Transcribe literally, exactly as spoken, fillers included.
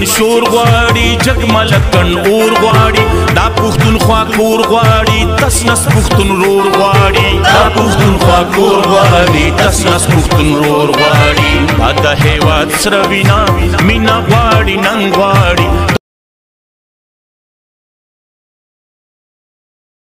شور غواړي جګملکن اور غواړي دا پښتونخوا کور غواړي تس نس پښتون رور غواړي دا پښتونخوا کور غواړي تس نس پښتون رور غواړي دا د هېواد سره وینا مینا